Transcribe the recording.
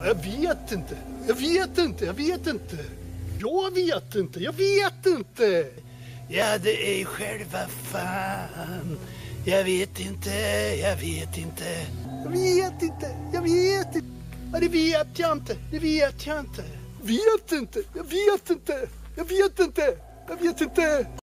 Jag vet inte. Jag vet inte. Jag vet inte. Jag vet inte. Jag vet inte. Ja, det är själva fan. Jag vet inte. Jag vet inte. Jag vet inte. Jag vet inte. Ja, det vet jag inte. Det vet jag inte. Vet inte. Jag vet inte. Jag vet inte. Jag vet inte.